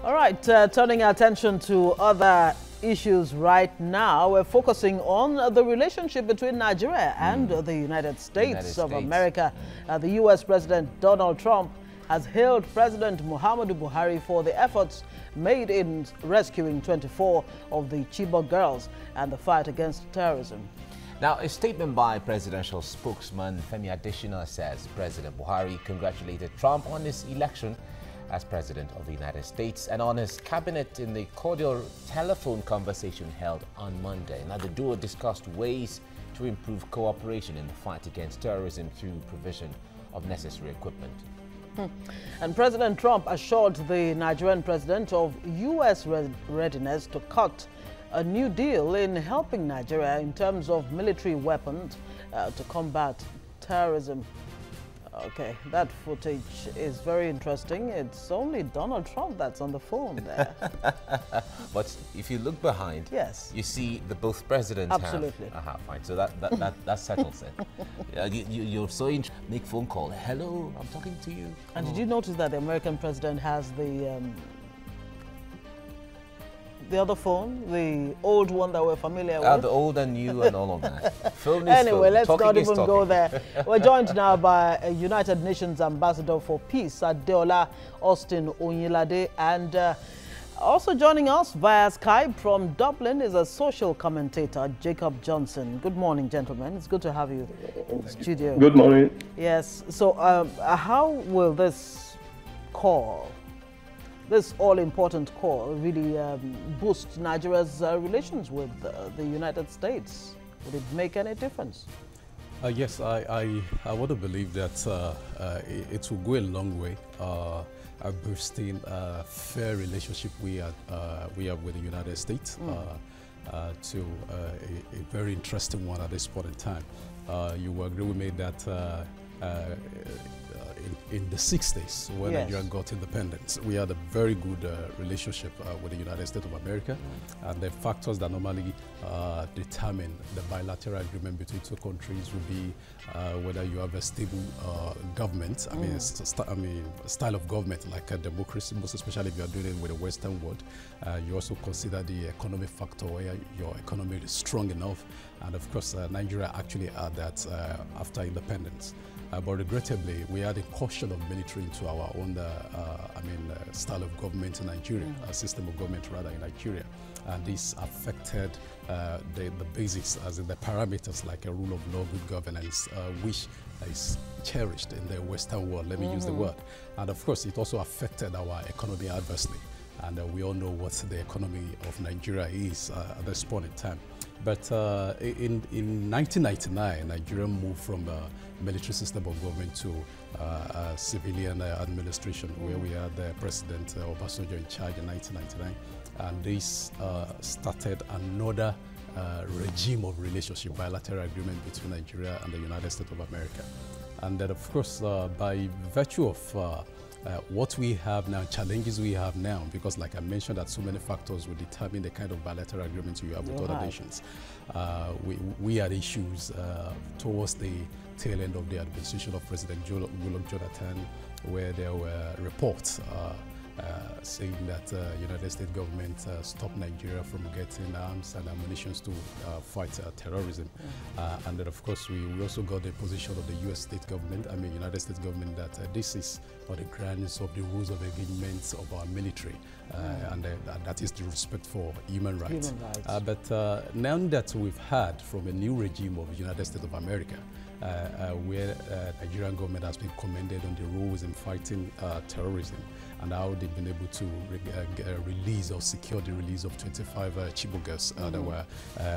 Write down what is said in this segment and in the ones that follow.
All right, turning our attention to other issues right now, we're focusing on the relationship between Nigeria and the United States of America. The U.S. President Donald Trump has hailed President Muhammadu Buhari for the efforts made in rescuing 24 of the Chibok girls and the fight against terrorism. Now, a statement by presidential spokesman Femi Adesina says President Buhari congratulated Trump on his election as President of the United States and on his cabinet in the cordial telephone conversation held on Monday. Now, the duo discussed ways to improve cooperation in the fight against terrorism through provision of necessary equipment. And President Trump assured the Nigerian president of U.S. readiness to cut a new deal in helping Nigeria in terms of military weapons to combat terrorism. Okay, that footage is very interesting. It's only Donald Trump that's on the phone there. But if you look behind, yes, you see the both presidents absolutely have. Fine, so that settles it. You're so interested. Make phone call. Hello, I'm talking to you. And did you notice that the American president has the other phone, the old one that we're familiar with? The old and new and all of that. Phone is anyway, phone. let's Talking not even talking. go there. We're joined now by a United Nations Ambassador for Peace, Adeola Austin Onyilade, and also joining us via Skype from Dublin is a social commentator, Jacob Johnson. Good morning, gentlemen. It's good to have you in the studio. Good morning. Yes. So how will this call, this all-important call, really boost Nigeria's relations with the United States? Would it make any difference? Yes, I want to believe that it will go a long way, boosting a fair relationship we have with the United States to a very interesting one at this point in time. You will agree with me that in the 60s, when Nigeria got independence, we had a very good relationship with the United States of America, and the factors that normally determine the bilateral agreement between two countries would be whether you have a stable government, style of government like a democracy, most especially if you are doing it with the Western world. You also consider the economic factor, where your economy is strong enough, and of course Nigeria actually had that after independence. But regrettably, we had a caution of military into our own, style of government in Nigeria, a system of government rather in Nigeria. And this affected the basics, as in the parameters like a rule of law, good governance, which is cherished in the Western world, let me use the word. And of course, it also affected our economy adversely. And we all know what the economy of Nigeria is at this point in time. But in 1999, Nigeria moved from a military system of government to a civilian administration, where we had the President Obasanjo in charge in 1999. And this started another regime of relationship, bilateral agreement between Nigeria and the United States of America. And then, of course, by virtue of what we have now, challenges we have now, because like I mentioned, that so many factors will determine the kind of bilateral agreements you have with other nations. We had issues towards the tail end of the administration of President Goodluck Jonathan, where there were reports saying that United States government stopped Nigeria from getting arms and ammunition to fight terrorism. And then, of course, we also got the position of the United States government, that this is on the grounds of the rules of engagement of our military, and that is the respect for human rights. But now that we've heard from a new regime of the United States of America, where Nigerian government has been commended on the rules in fighting terrorism, and how they've been able to release or secure the release of 25 Chibok girls that were,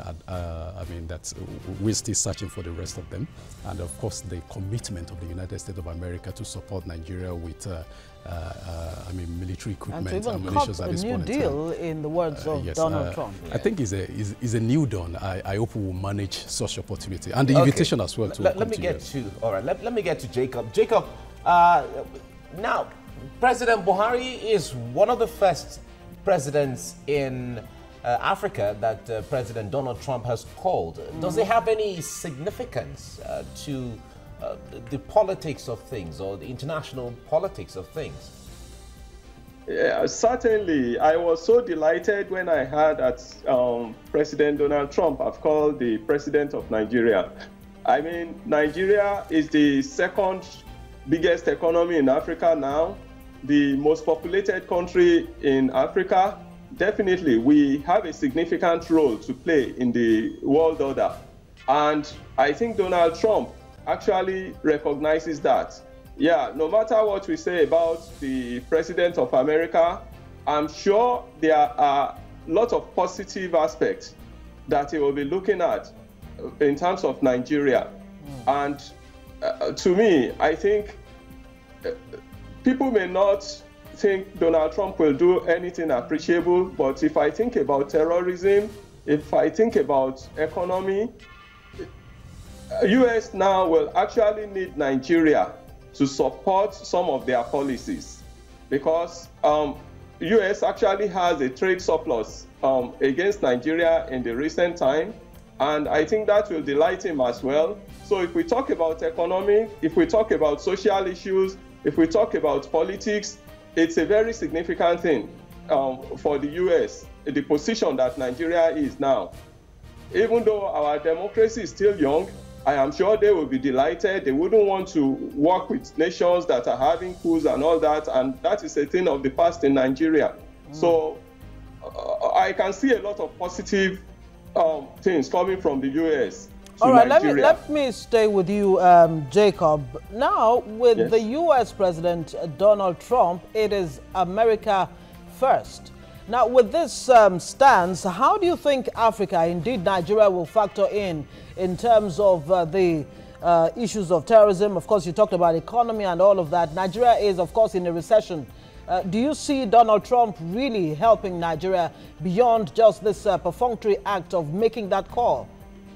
we're still searching for the rest of them. And of course, the commitment of the United States of America to support Nigeria with military equipment and munitions at this point in time. A new deal, in the words of Donald Trump. I think is a new dawn. I hope we will manage such opportunity and the invitation as well to. Let me get to Jacob. Jacob, now President Buhari is one of the first presidents in Africa that President Donald Trump has called. Does it have any significance to the politics of things or the international politics of things? Certainly. I was so delighted when I heard that President Donald Trump have called the president of Nigeria. I mean, Nigeria is the second biggest economy in Africa now, the most populated country in Africa. Definitely, we have a significant role to play in the world order. And I think Donald Trump actually recognizes that. Yeah, no matter what we say about the President of America, I'm sure there are lots of positive aspects that he will be looking at in terms of Nigeria. And to me, I think people may not think Donald Trump will do anything appreciable, but if I think about terrorism, if I think about economy, US now will actually need Nigeria to support some of their policies, because US actually has a trade surplus against Nigeria in the recent time, and I think that will delight him as well. So if we talk about economy, if we talk about social issues, if we talk about politics, it's a very significant thing for the US, the position that Nigeria is now. Even though our democracy is still young, I am sure they will be delighted. They wouldn't want to work with nations that are having coups and all that, and that is a thing of the past in Nigeria. So I can see a lot of positive things coming from the US. All right, let me stay with you, Jacob. Now, with the US President Donald Trump, it is America first. Now, with this stance, how do you think Africa, indeed Nigeria, will factor in terms of the issues of terrorism? Of course, you talked about economy and all of that. Nigeria is, of course, in a recession. Do you see Donald Trump really helping Nigeria beyond just this perfunctory act of making that call?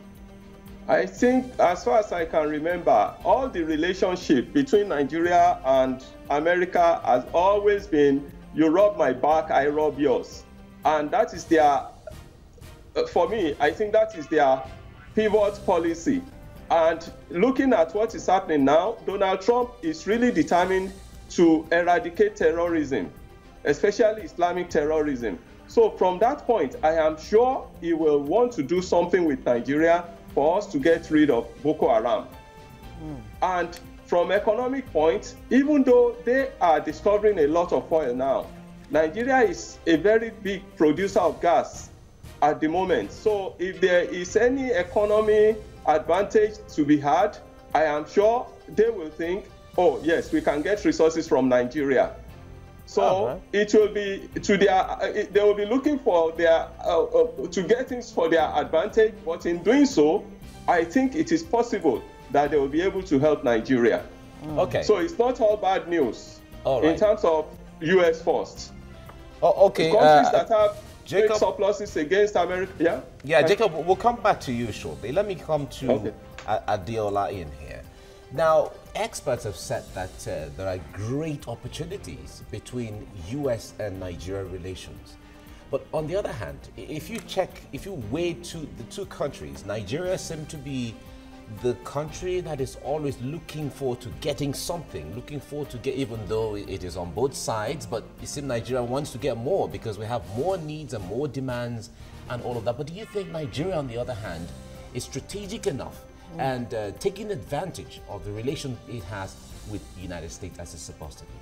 I think, as far as I can remember, all the relationship between Nigeria and America has always been, you rub my back, I rub yours. And that is their, for me, I think that is their pivot policy. And looking at what is happening now, Donald Trump is really determined to eradicate terrorism, especially Islamic terrorism. So from that point, I am sure he will want to do something with Nigeria for us to get rid of Boko Haram. And from economic point, even though they are discovering a lot of oil now, Nigeria is a very big producer of gas at the moment. So if there is any economy advantage to be had, I am sure they will think, oh yes, we can get resources from Nigeria. So it will be to their, they will be looking for their, to get things for their advantage. But in doing so, I think it is possible that they will be able to help Nigeria. Okay. So it's not all bad news in terms of US first. Oh, okay. Countries that have Jacob, surpluses against America. Yeah, Jacob, we'll come back to you shortly. Let me come to Adeola in here. Now, experts have said that there are great opportunities between US and Nigeria relations. But on the other hand, if you weigh the two countries, Nigeria seems to be the country that is always looking forward to getting something, looking forward to get, even though it is on both sides, but it seems Nigeria wants to get more because we have more needs and more demands and all of that. But do you think Nigeria, on the other hand, is strategic enough and taking advantage of the relation it has with the United States as it's supposed to be?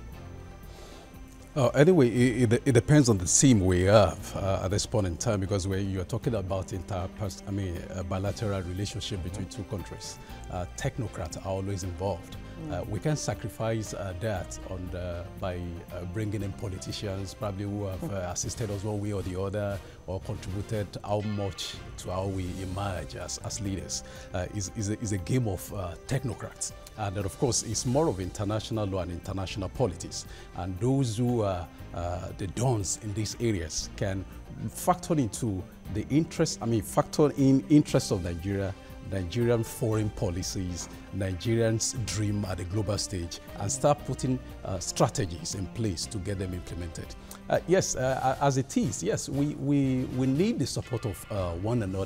Anyway, it depends on the theme we have at this point in time, because when you're talking about a bilateral relationship between two countries, technocrats are always involved. We can sacrifice that by bringing in politicians, probably who have assisted us one way or the other, or contributed how much to how we emerge as leaders. Is a game of technocrats. And of course, it's more of international law and international politics. And those who are the dons in these areas can factor into the interest, factor in interests of Nigeria, Nigerian foreign policies, Nigerians' dream at the global stage, and start putting strategies in place to get them implemented. Yes, as it is, yes, we need the support of one another.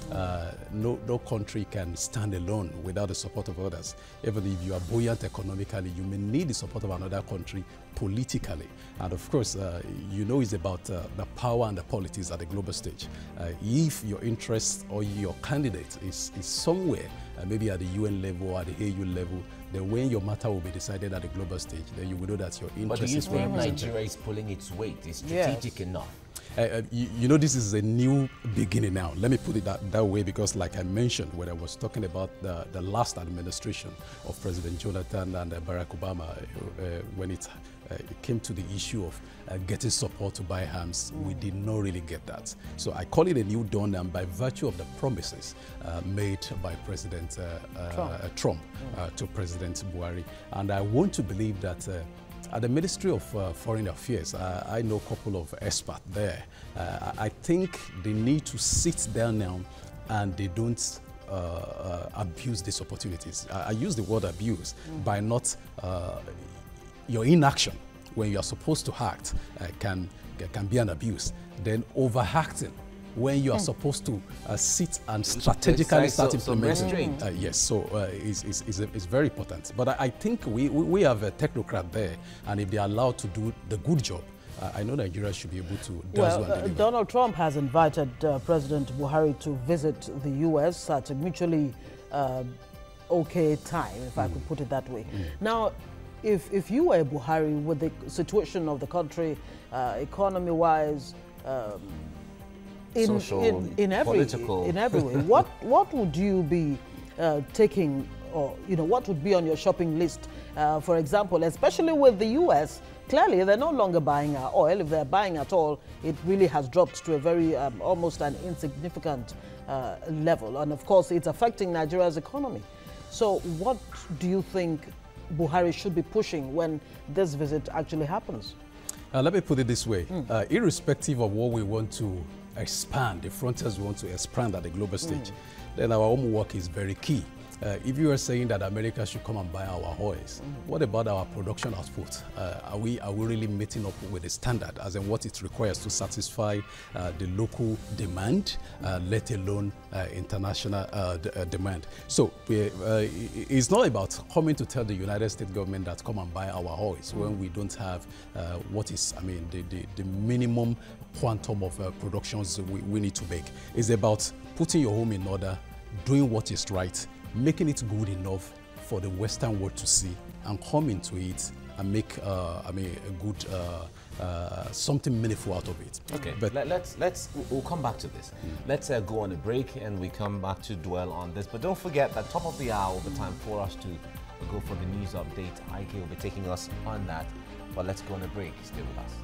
No country can stand alone without the support of others. Even if you are buoyant economically, you may need the support of another country politically. And of course, it's about the power and the politics at the global stage. If your interest or your candidate is somewhere, maybe at the UN level or at the AU level, then when your matter will be decided at the global stage, then you will know that your interest is represented. But do you think Nigeria is pulling its weight? Is strategic enough? This is a new beginning now. Let me put it that way, because like I mentioned when I was talking about the last administration of President Jonathan and Barack Obama, when it came to the issue of getting support to buy arms, we did not really get that. So I call it a new dawn, and by virtue of the promises made by President Trump to President Buhari. And I want to believe that at the Ministry of Foreign Affairs, I know a couple of experts there. I think they need to sit down now and they don't abuse these opportunities. I use the word abuse by not your inaction when you are supposed to act can be an abuse. Then overacting when you are supposed to sit and strategically start implementing. Yes, so it's very important. But I think we have a technocrat there, and if they are allowed to do the good job, I know Nigeria should be able to Donald Trump has invited President Buhari to visit the U.S. at a mutually okay time, if I could put it that way. Now, if you were Buhari, with the situation of the country, economy-wise, social, political, in every way, what would you be taking, or what would be on your shopping list? For example, especially with the U.S., clearly they're no longer buying our oil. If they're buying at all, it really has dropped to a very almost an insignificant level, and of course, it's affecting Nigeria's economy. So, what do you think Buhari should be pushing when this visit actually happens? Let me put it this way: irrespective of what we want to expand, the frontiers we want to expand at the global stage, then our homework is very key. If you are saying that America should come and buy our oils, what about our production output? Are we really meeting up with the standard, as in what it requires to satisfy the local demand, let alone international demand? So it's not about coming to tell the United States government that come and buy our oils when we don't have what is, the minimum quantum of productions we need to make. It's about putting your home in order, doing what is right, making it good enough for the Western world to see and come into it and make a good something meaningful out of it. Okay, but we'll come back to this. Let's go on a break and we come back to dwell on this. But don't forget that top of the hour, the time for us to go for the news update. Ike will be taking us on that. But let's go on a break. Stay with us.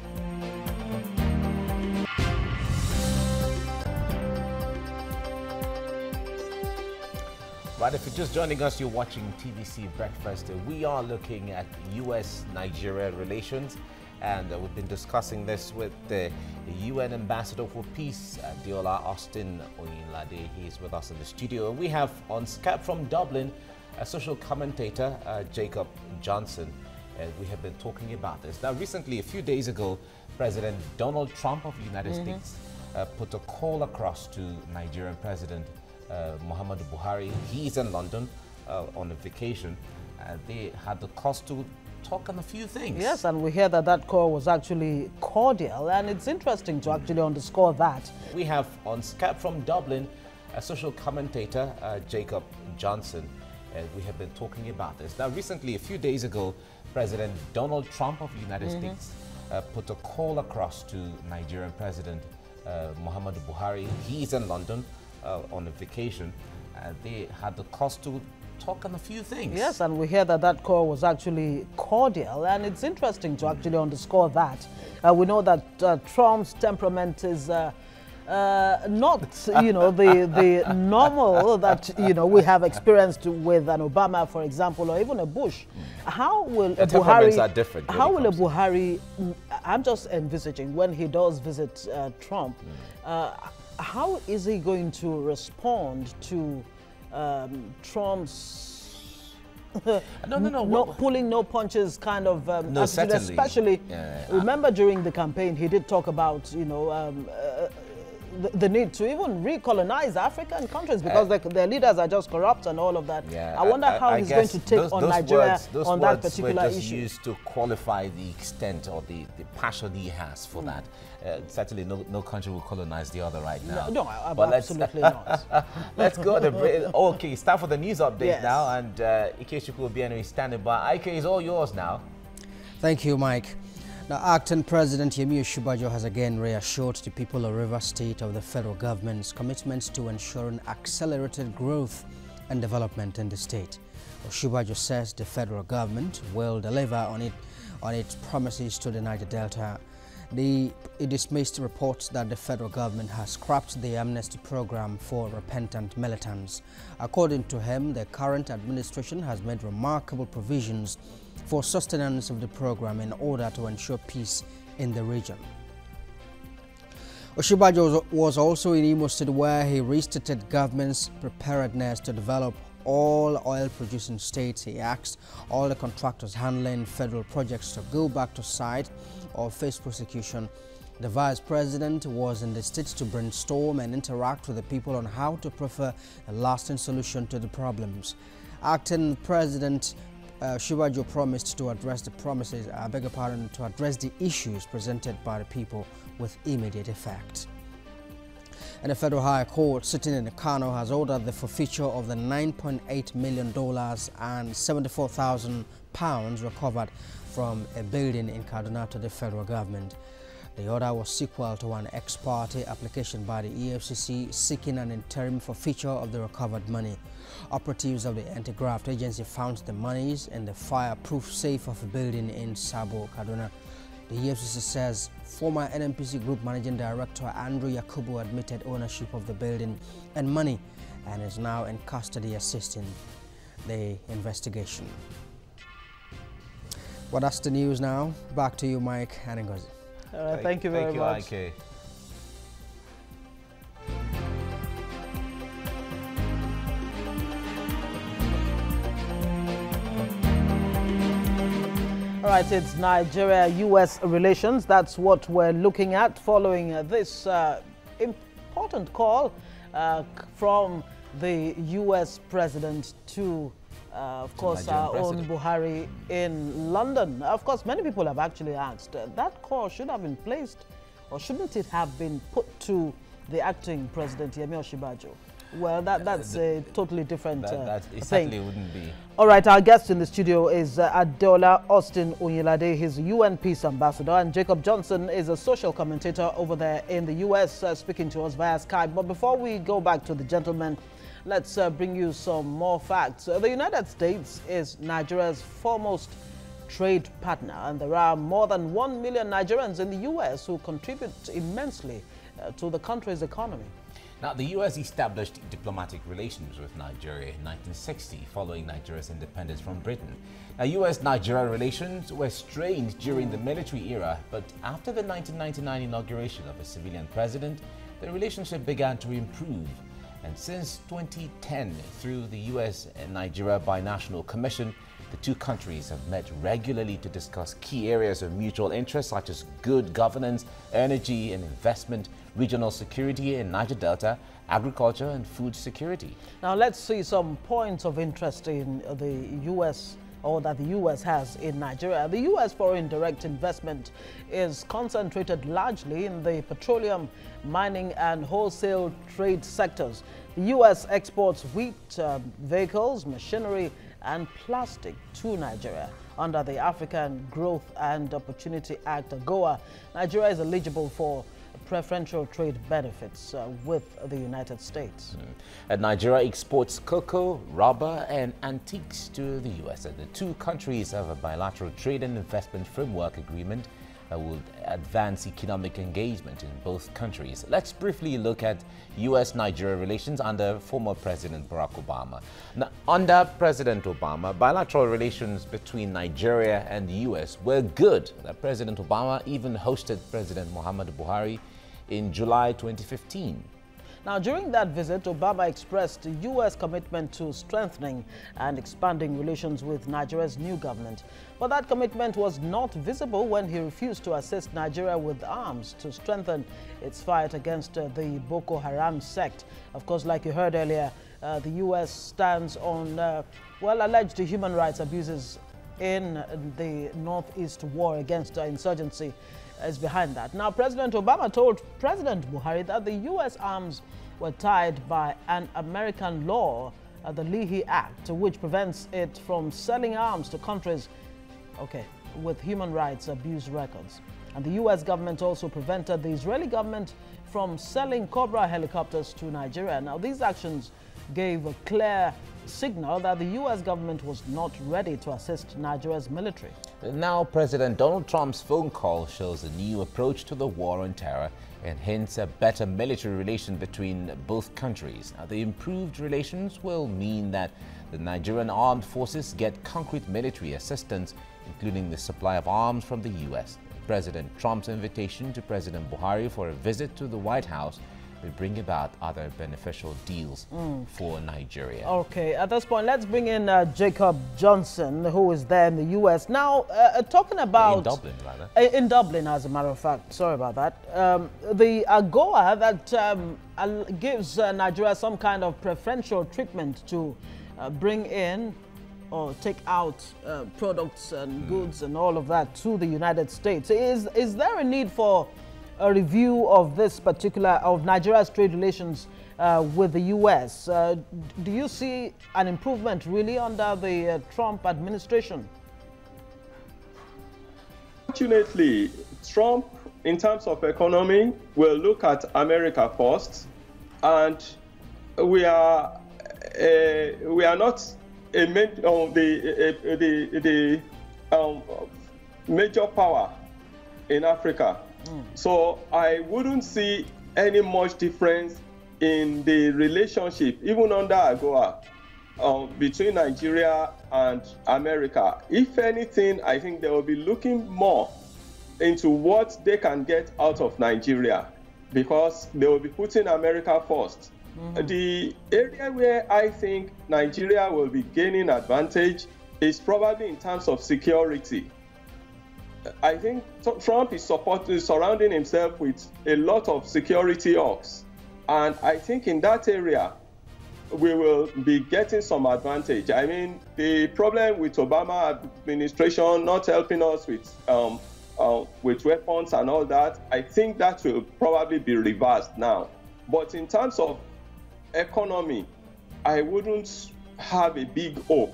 Right, if you're just joining us, you're watching TVC Breakfast. We are looking at U.S.-Nigeria relations, and we've been discussing this with the UN Ambassador for Peace, Deola Austin Oyinlade. He's with us in the studio. And we have on Skype from Dublin a social commentator, Jacob Johnson. We have been talking about this. Now, recently, a few days ago, President Donald Trump of the United States put a call across to Nigerian President Muhammadu Buhari. He's in London on a vacation. They had the cause to talk on a few things. Yes, and we hear that call was actually cordial, and it's interesting to actually underscore that. We have on Skype from Dublin a social commentator, Jacob Johnson. We have been talking about this. Now, recently, a few days ago, President Donald Trump of the United States put a call across to Nigerian President Muhammadu Buhari. He's in London on a vacation. They had the cause to talk on a few things. Yes, and we hear that call was actually cordial, and it's interesting to actually underscore that. We know that Trump's temperament is not, the normal that, we have experienced with an Obama, for example, or even a Bush. How will the temperaments are different. How will a Buhari, I'm just envisaging when he does visit Trump, how is he going to respond to Trump's pulling no punches kind of attitude, especially remember during the campaign he did talk about the need to even recolonize African countries because their leaders are just corrupt and all of that. Yeah, I wonder how he's going to take on Nigeria on that particular issue. Those words were just used to qualify the extent or the passion he has for that. Certainly no country will colonize the other right now. No, absolutely not. Let's go to break. Okay, it's time for the news update now, and Ikechukwu Obiano is standing by. Ike is all yours now. Thank you, Mike. Now, acting President Yemi Osinbajo has again reassured the people of Rivers State of the federal government's commitments to ensuring accelerated growth and development in the state. Osinbajo says the federal government will deliver on its promises to the Niger Delta. He dismissed reports that the federal government has scrapped the amnesty program for repentant militants. According to him, the current administration has made remarkable provisions for sustenance of the program in order to ensure peace in the region. Osinbajo was also in Imo State, where he restated government's preparedness to develop all oil-producing states. He asked all the contractors handling federal projects to go back to site or face prosecution. The vice president was in the state to brainstorm and interact with the people on how to prefer a lasting solution to the problems. Acting President Osinbajo promised to address to address the issues presented by the people with immediate effect. And the Federal High Court sitting in Kano has ordered the forfeiture of the $9.8 million and 74,000 pounds recovered from a building in Kaduna to the federal government. The order was sequel to an ex parte application by the EFCC seeking an interim forfeiture of the recovered money. Operatives of the Anti-Graft Agency found the monies in the fireproof safe of a building in Sabo, Kaduna. The EFCC says former NNPC Group Managing Director Andrew Yakubu admitted ownership of the building and money and is now in custody assisting the investigation. Well, that's the news now. Back to you, Mike and Ngozi. Thank you very much. Ike. All right, it's Nigeria-U.S. relations. That's what we're looking at following this important call from the U.S. president to, of course, our own Buhari in London. Of course, many people have actually asked, that call should have been placed, or shouldn't it have been put to the acting president, Yemi Osinbajo? Well, that's a totally different it thing. certainly wouldn't be. All right, our guest in the studio is Adeola Austin Oyinlade. He's UN Peace Ambassador, and Jacob Johnson is a social commentator over there in the U.S., speaking to us via Skype. But before we go back to the gentleman, let's bring you some more facts. The United States is Nigeria's foremost trade partner, and there are more than 1 million Nigerians in the U.S. who contribute immensely to the country's economy. Now, the U.S. established diplomatic relations with Nigeria in 1960, following Nigeria's independence from Britain. Now, U.S.-Nigeria relations were strained during the military era, but after the 1999 inauguration of a civilian president, the relationship began to improve. And since 2010, through the U.S. and Nigeria Binational Commission, the two countries have met regularly to discuss key areas of mutual interest such as good governance, energy and investment, regional security in Niger Delta, agriculture and food security. Now let's see some points of interest in the U.S. or that the U.S. has in Nigeria. The U.S. foreign direct investment is concentrated largely in the petroleum, mining and wholesale trade sectors. The U.S. exports wheat, vehicles, machinery and plastic to Nigeria. Under the African Growth and Opportunity Act, AGOA, Nigeria is eligible for preferential trade benefits with the United States. And Nigeria exports cocoa, rubber and antiques to the U.S. And the two countries have a bilateral trade and investment framework agreement that will advance economic engagement in both countries. Let's briefly look at U.S.-Nigeria relations under former President Barack Obama. Now, under President Obama, bilateral relations between Nigeria and the U.S. were good. President Obama even hosted President Muhammadu Buhari in July 2015. Now, during that visit, Obama expressed U.S. commitment to strengthening and expanding relations with Nigeria's new government. But that commitment was not visible when he refused to assist Nigeria with arms to strengthen its fight against the Boko Haram sect. Of course, like you heard earlier, the U.S. stands on, alleged human rights abuses in the Northeast war against insurgency is behind that. Now, President Obama told President Buhari that the U.S. arms were tied by an American law, the Leahy Act, which prevents it from selling arms to countries, with human rights abuse records. And the U.S. government also prevented the Israeli government from selling Cobra helicopters to Nigeria. Now, these actions gave a clear signal that the U.S. government was not ready to assist Nigeria's military. Now, President Donald Trump's phone call shows a new approach to the war on terror and hints a better military relation between both countries. Now, the improved relations will mean that the Nigerian armed forces get concrete military assistance, including the supply of arms from the U.S. President Trump's invitation to President Buhari for a visit to the White House will bring about other beneficial deals for Nigeria. Okay, at this point, let's bring in Jacob Johnson, who is there in the U.S. Now, talking about... In Dublin, rather. In Dublin, as a matter of fact. Sorry about that. The AGOA that gives Nigeria some kind of preferential treatment to bring in or take out products and goods and all of that to the United States. Is there a need for a review of this of Nigeria's trade relations with the U.S.? Do you see an improvement really under the Trump administration? Fortunately, Trump, in terms of economy, will look at America first, and we are not the major power in Africa. So I wouldn't see any much difference in the relationship, even under AGOA, between Nigeria and America. If anything, I think they will be looking more into what they can get out of Nigeria, because they will be putting America first. The area where I think Nigeria will be gaining advantage is probably in terms of security. I think Trump is surrounding himself with a lot of security hawks. And I think in that area, we will be getting some advantage. I mean, the problem with Obama administration not helping us with weapons and all that, I think that will probably be reversed now. But in terms of economy, I wouldn't have a big hope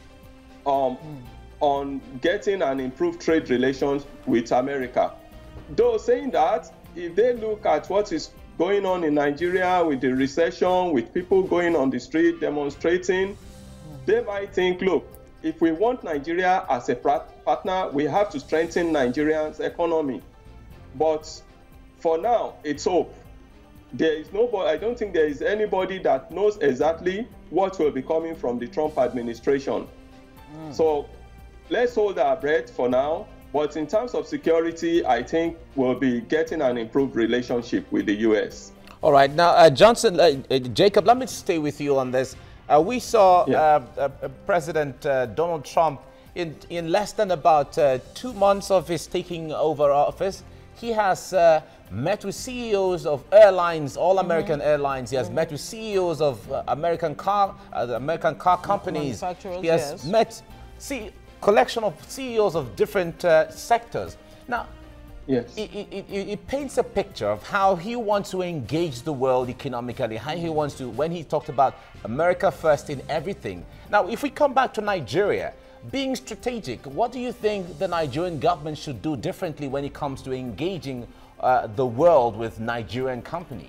on getting an improved trade relations with America. Though saying that, if they look at what is going on in Nigeria with the recession, with people going on the street demonstrating, they might think, look, if we want Nigeria as a partner, we have to strengthen Nigeria's economy. But for now, it's hope. There is nobody, I don't think there is anybody that knows exactly what will be coming from the Trump administration. So let's hold our breath for now. But in terms of security, I think we'll be getting an improved relationship with the U.S. All right. Now, Johnson, Jacob, let me stay with you on this. We saw President Donald Trump in less than about 2 months of his taking over office. He has met with CEOs of airlines, all American airlines. He has met with CEOs of American car companies. He has met collection of CEOs of different sectors. Now, it paints a picture of how he wants to engage the world economically, how he wants to, when he talked about America first in everything. Now, if we come back to Nigeria, being strategic, what do you think the Nigerian government should do differently when it comes to engaging the world with Nigerian companies?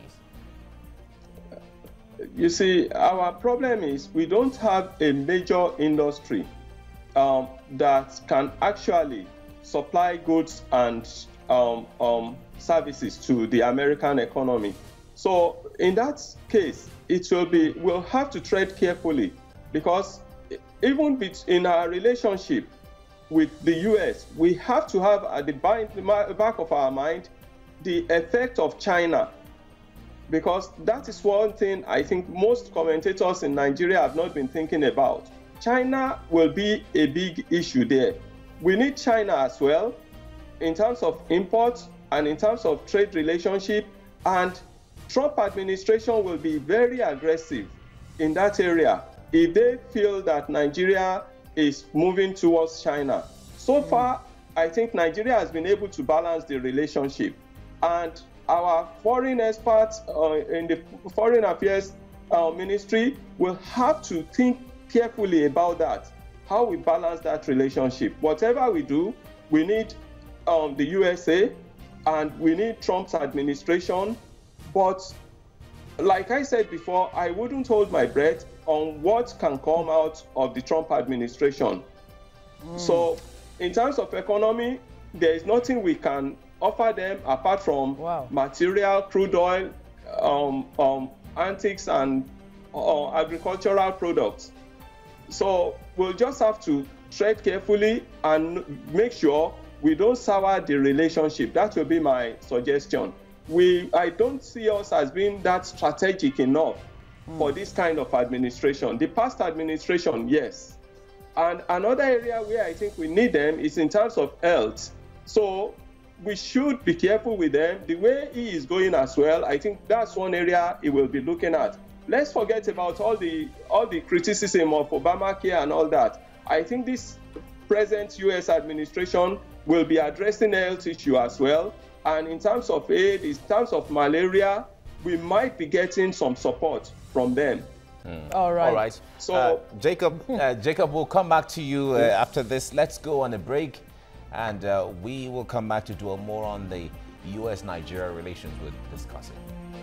You see, our problem is we don't have a major industry that can actually supply goods and services to the American economy. So in that case, we'll have to tread carefully, because even in our relationship with the U.S., we have to have at the back of our mind the effect of China because that is one thing I think most commentators in Nigeria have not been thinking about. China will be a big issue there. We need China as well in terms of imports and in terms of trade relationship, and Trump administration will be very aggressive in that area if they feel that Nigeria is moving towards China. So far, I think Nigeria has been able to balance the relationship, and our foreign experts in the Foreign Affairs Ministry will have to think carefully about that, how we balance that relationship. Whatever we do, we need the USA and we need Trump's administration. But like I said before, I wouldn't hold my breath on what can come out of the Trump administration. So in terms of economy, there is nothing we can offer them apart from material, crude oil, antiques, and agricultural products. So we'll just have to tread carefully and make sure we don't sour the relationship. That will be my suggestion. I don't see us as being that strategic enough for this kind of administration. The past administration, yes. And another area where I think we need them is in terms of health. So we should be careful with them. The way he is going as well, I think that's one area he will be looking at. Let's forget about all the criticism of Obamacare and all that. I think this present U.S. administration will be addressing the health issue as well. And in terms of aid, in terms of malaria, we might be getting some support from them. All right. All right. So, Jacob, we'll come back to you after this. Let's go on a break, and we will come back to do more on the U.S.-Nigeria relations we're discussing.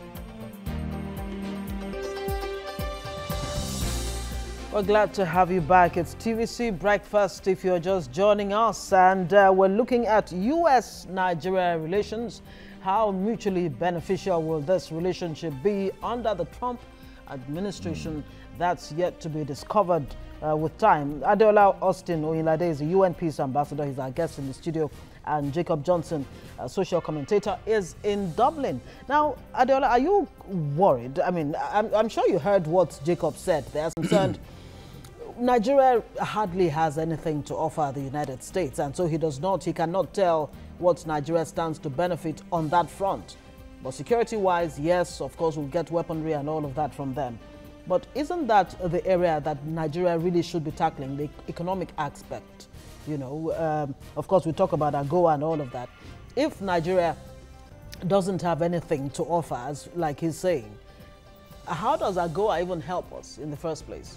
We're glad to have you back. It's TVC Breakfast if you're just joining us, and we're looking at U.S.-Nigeria relations. How mutually beneficial will this relationship be under the Trump administration? That's yet to be discovered with time. Adeola Austin Oyinlade is the UN Peace Ambassador. He's our guest in the studio. And Jacob Johnson, a social commentator, is in Dublin. Now, Adeola, are you worried? I mean, I'm sure you heard what Jacob said. They're concerned Nigeria hardly has anything to offer the United States, and so he cannot tell what Nigeria stands to benefit on that front. But security-wise, yes, of course, we'll get weaponry and all of that from them. But isn't that the area that Nigeria really should be tackling, the economic aspect? You know, of course, we talk about AGOA and all of that. If Nigeria doesn't have anything to offer, as like he's saying, how does AGOA even help us in the first place?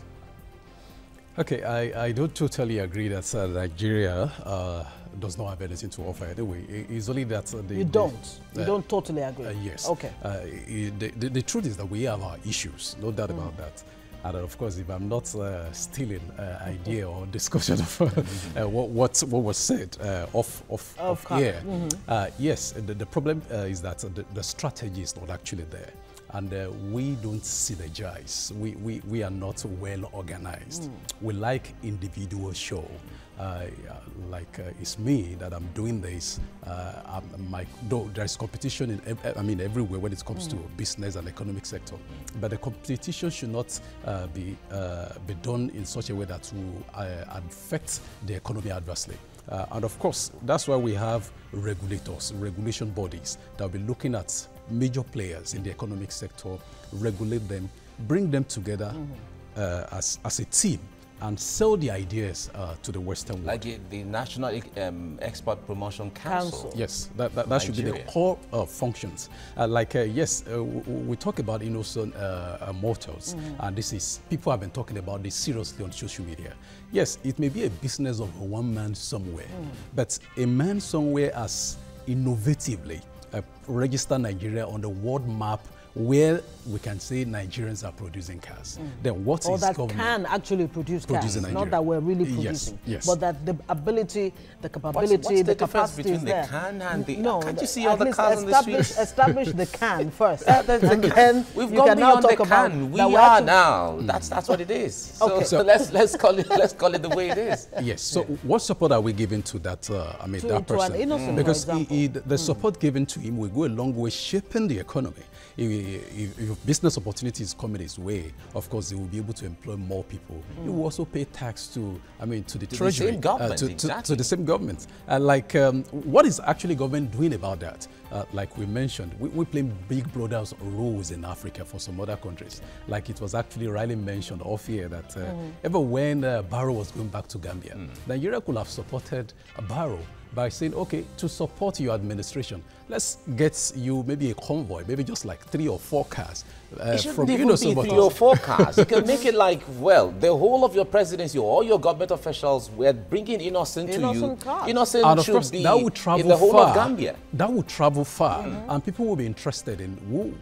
Okay, I don't totally agree that Nigeria does not have anything to offer anyway. It's only that you don't totally agree. Yes. Okay. The truth is that we have our issues, no doubt about that. And of course, if I'm not stealing idea or discussion of what was said off here, yes, the problem is that the strategy is not actually there. And we don't synergize. We are not well organized. We like individual show. Like it's me that I'm doing this. Though there's competition in everywhere when it comes to business and economic sector, but the competition should not be done in such a way that will affect the economy adversely. And of course, that's why we have regulators, regulation bodies that will be looking at major players in the economic sector, regulate them, bring them together as a team, and sell the ideas to the Western world. Like the National Export Promotion Council. Yes, that should be the core functions. Yes, we talk about innocent mortals, and this is, people have been talking about this seriously on social media. Yes, it may be a business of one man somewhere, but a man somewhere has innovatively register Nigeria on the world map where we can say Nigerians are producing cars. Then what is that can actually produce cars, not that we're really producing, but that the ability, the capability, what's the capacity between is there. The can and the... No, can't you see all the cars on the streets? Establish the can first. Then we've gone beyond the can. We are now. That's what it is. Okay. So let's call it the way it is. Yes. So what support are we giving to that? That person? To an innocent, because the support given to him will go a long way shaping the economy. if business opportunities come in his way, of course, they will be able to employ more people. He will also pay tax to the treasury, the same government, to the same government. What is actually government doing about that? Like we mentioned, we play big brother's roles in Africa for some other countries. Like it was actually rightly mentioned off here that even when Barrow was going back to Gambia, Nigeria could have supported Barrow by saying, okay, to support your administration, let's get you maybe a convoy, maybe just like 3 or 4 cars. It shouldn't even be 3 or 4 cars. You can make it like, well, the whole of your presidency, all your government officials were bringing innocent to you. Cars. Innocent and of should course, be that would travel in the whole far. of Gambia. That would travel far, and people will be interested in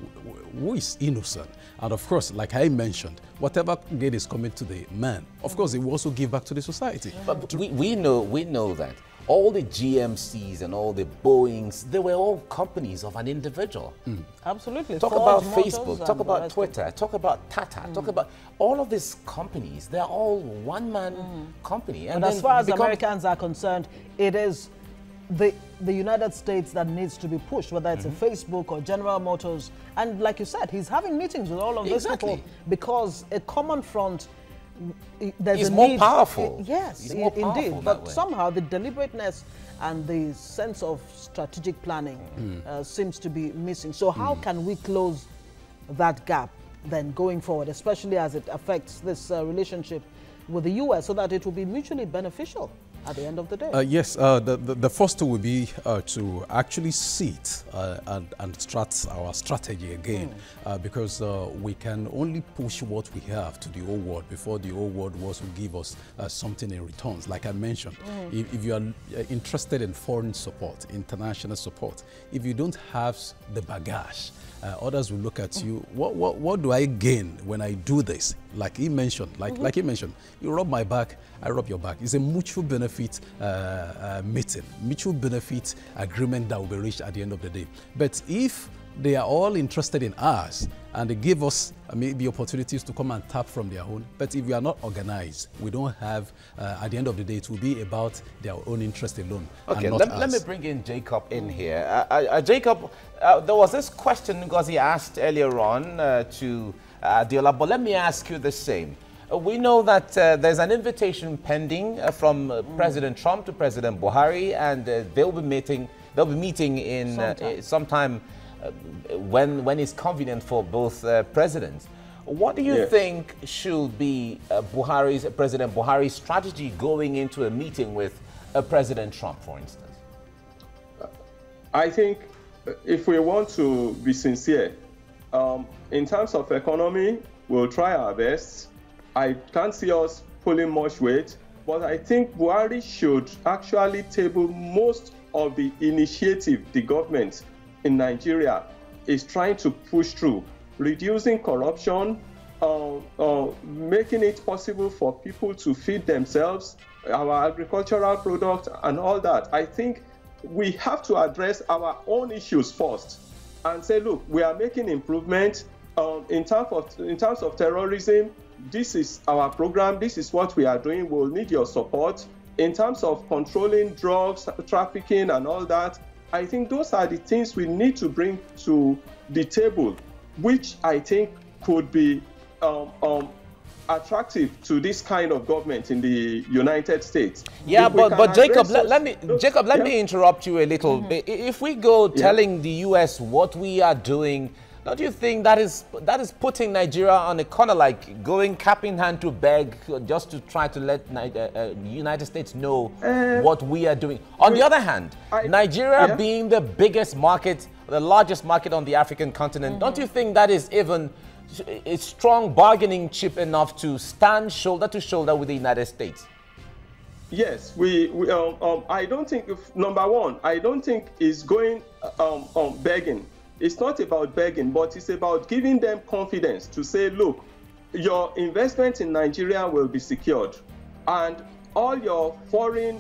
who is innocent. And of course, like I mentioned, whatever gain is coming to the man, of course, it will also give back to the society. But we know that all the GMCs and all the Boeings, they were all companies of an individual. Absolutely. Talk about Facebook, talk about Twitter, talk about Tata, talk about all of these companies. They're all one-man company. And as far as Americans are concerned, it is the United States that needs to be pushed, whether it's a Facebook or General Motors. And like you said, he's having meetings with all of these people because a common front, there's he's a more need. powerful. Yes, he's more powerful indeed. But somehow the deliberateness and the sense of strategic planning seems to be missing. So how can we close that gap then going forward, especially as it affects this relationship with the U.S. so that it will be mutually beneficial at the end of the day? Yes, the first two would be to actually sit and start our strategy again, because we can only push what we have to the old world before the old world will give us something in returns. Like I mentioned, if you are interested in foreign support, international support, if you don't have the baggage, others will look at you. What do I gain when I do this? Like he mentioned, like he mentioned, you rub my back, I rub your back. It's a mutual benefit meeting, mutual benefit agreement that will be reached at the end of the day. But if they are all interested in us and they give us maybe opportunities to come and tap from their own, but if we are not organized, we don't have, at the end of the day, it will be about their own interest alone. Okay, and let me bring in Jacob in here. Jacob, there was this question Ngozi asked earlier on to Adeola, but let me ask you the same. We know that there's an invitation pending from President Trump to President Buhari, and they'll be meeting in sometime when it's convenient for both presidents. What do you think should be President Buhari's strategy going into a meeting with President Trump, for instance? I think if we want to be sincere, in terms of economy, we'll try our best. I can't see us pulling much weight, but I think Buhari should actually table most of the initiative the government in Nigeria is trying to push through, reducing corruption, making it possible for people to feed themselves, our agricultural products and all that. I think we have to address our own issues first and say, look, we are making improvement in terms of terrorism. This is our program. This is what we are doing. We'll need your support. In terms of controlling drugs, trafficking and all that, I think those are the things we need to bring to the table, which I think could be attractive to this kind of government in the United States. Yeah, but Jacob, let me interrupt you a little bit. If we go telling the U.S. what we are doing, don't you think that is putting Nigeria on a corner, like going cap in hand to beg just to try to let the United States know what we are doing? On the other hand, Nigeria being the biggest market, the largest market on the African continent, don't you think that is even a strong bargaining chip enough to stand shoulder to shoulder with the United States? Yes, I don't think, number one, I don't think it's going begging. It's not about begging, but it's about giving them confidence to say, look, your investment in Nigeria will be secured, and all your foreign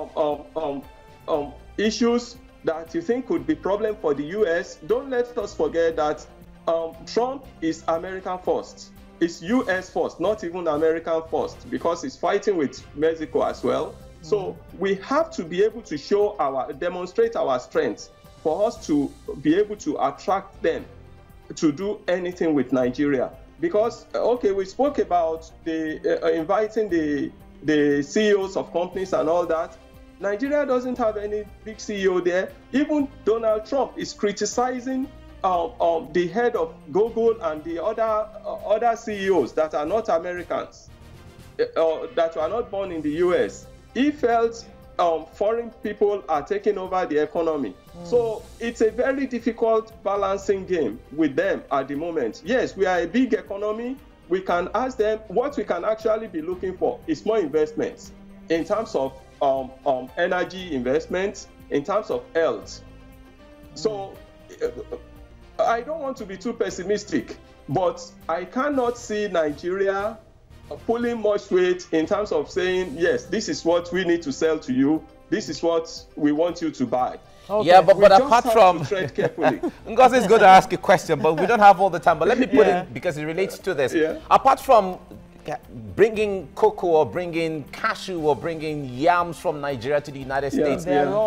issues that you think could be problem for the U.S., don't let us forget that Trump is American first. It's U.S. first, not even American first, because he's fighting with Mexico as well. So we have to be able to demonstrate our strengths for us to be able to attract them. to do anything with Nigeria. Because, okay, we spoke about the inviting the CEOs of companies and all that. Nigeria doesn't have any big CEO there. Even Donald Trump is criticizing the head of Google and the other CEOs that are not Americans, that were not born in the US. He felt foreign people are taking over the economy. So it's a very difficult balancing game with them at the moment. Yes, we are a big economy. We can ask them what we can actually be looking for is more investments in terms of energy investments, in terms of health. So I don't want to be too pessimistic, but I cannot see Nigeria pulling much weight in terms of saying, yes, this is what we need to sell to you. This is what we want you to buy. Okay. Yeah, but apart from tread carefully. Ngozi is going to ask a question, but we don't have all the time. But let me put it because it relates to this. Apart from bringing cocoa or bringing cashew or bringing yams from Nigeria to the United States,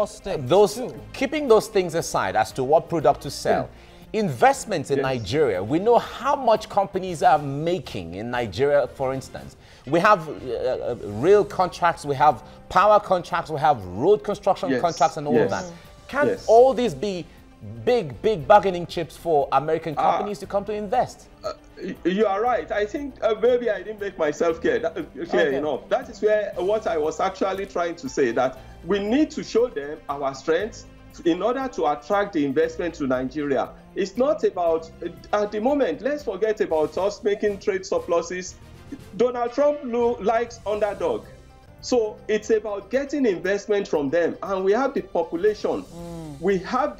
keeping those things aside as to what product to sell. Investments in Nigeria, we know how much companies are making in Nigeria, for instance. We have rail contracts, we have power contracts, we have road construction contracts and all of that. Can all these be big bargaining chips for American companies to come to invest? You are right. I think maybe I didn't make myself clear enough. That is where what I was actually trying to say, that we need to show them our strengths in order to attract the investment to Nigeria. It's not about, at the moment, let's forget about us making trade surpluses. Donald Trump likes underdog. So it's about getting investment from them. And we have the population, we have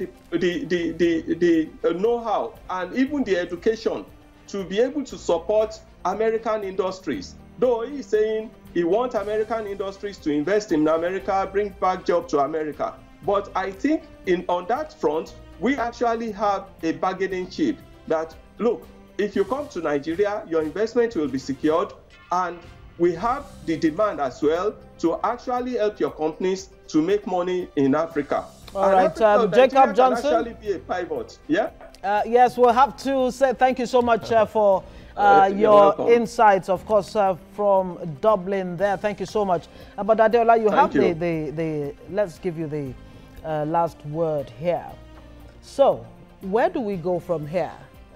the know-how and even the education to be able to support American industries. Though he's saying he wants American industries to invest in America, bring back jobs to America. But I think on that front, we actually have a bargaining chip that, look, if you come to Nigeria, your investment will be secured, and we have the demand as well to actually help your companies to make money in Africa. All right, Jacob Johnson. Can actually be a pivot. Yes, we'll have to say thank you so much for your insights, of course, from Dublin there. Thank you so much. But Adeola, you have the let's give you the last word here. So, where do we go from here?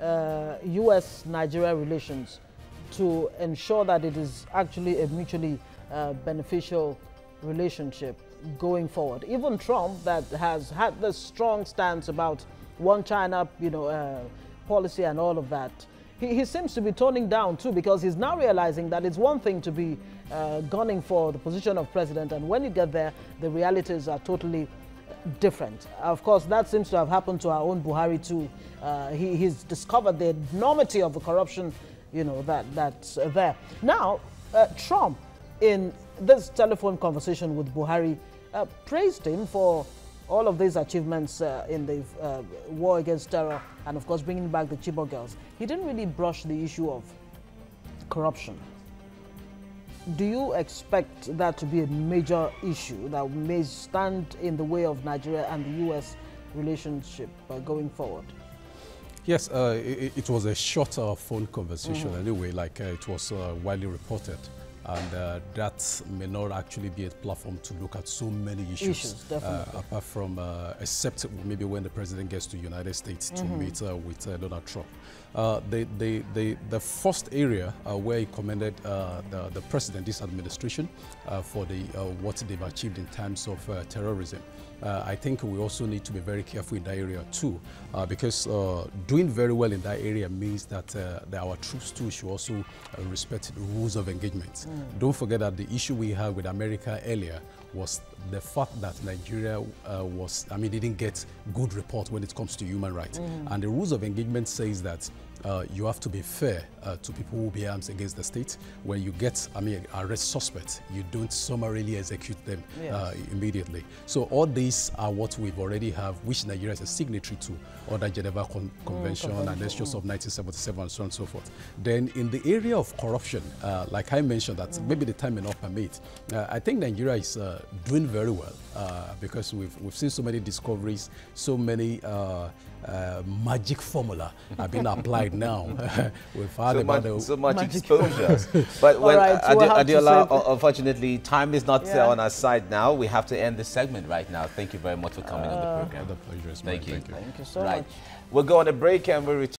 US-Nigeria relations to ensure that it is actually a mutually beneficial relationship going forward. Even Trump, that has had this strong stance about one China, policy and all of that, he seems to be toning down too, because he's now realizing that it's one thing to be gunning for the position of president, and when you get there, the realities are totally different. Of course, that seems to have happened to our own Buhari too. He's discovered the enormity of the corruption, that's there. Now, Trump, in this telephone conversation with Buhari, praised him for all of these achievements in the war against terror and, of course, bringing back the Chibok girls. He didn't really brush the issue of corruption. Do you expect that to be a major issue that may stand in the way of Nigeria and the U.S. relationship going forward? Yes, it was a shorter phone conversation anyway, like it was widely reported. And that may not actually be a platform to look at so many issues apart from, except maybe when the president gets to the United States to meet with Donald Trump. The first area where he commended the president, this administration, for what they've achieved in terms of terrorism. I think we also need to be very careful in that area too, because doing very well in that area means that our troops too should also respect the rules of engagement. Don't forget that the issue we had with America earlier was the fact that Nigeria didn't get good report when it comes to human rights. And the rules of engagement says that you have to be fair to people who bear arms against the state. When you arrest suspects, you don't summarily execute them immediately. So all these are what we've already have, which Nigeria is a signatory to, under Geneva Convention and Statutes of 1977 and so on and so forth. Then in the area of corruption, like I mentioned, that maybe the time may not permit, I think Nigeria is doing very well because we've seen so many discoveries, so many magic formula are being applied now. We've heard so much exposure. But when right, Adeola, unfortunately, time is not on our side now. We have to end this segment right now. Thank you very much for coming on the program. The pleasure is mine. Thank you. Thank you so much. We'll go on a break and we'll return.